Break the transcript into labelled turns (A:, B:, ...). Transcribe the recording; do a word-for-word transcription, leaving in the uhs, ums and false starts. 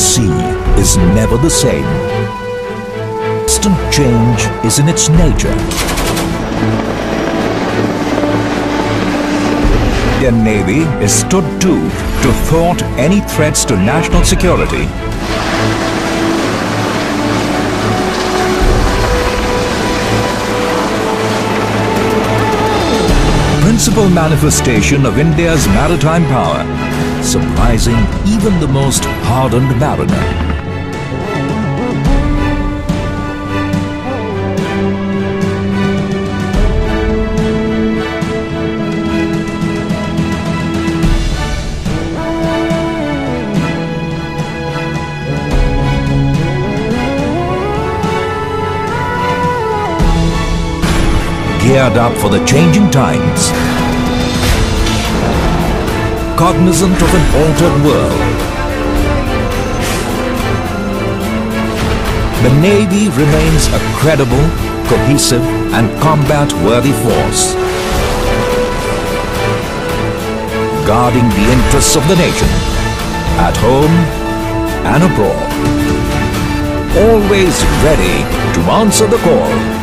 A: sea is never the same. Constant change is in its nature. The Indian Navy is stood to to thwart any threats to national security. Principal manifestation of India's maritime power, surprising even the most hardened mariner. Geared up for the changing times, cognizant of an altered world, the Navy remains a credible, cohesive and combat-worthy force, guarding the interests of the nation, at home and abroad, always ready to answer the call.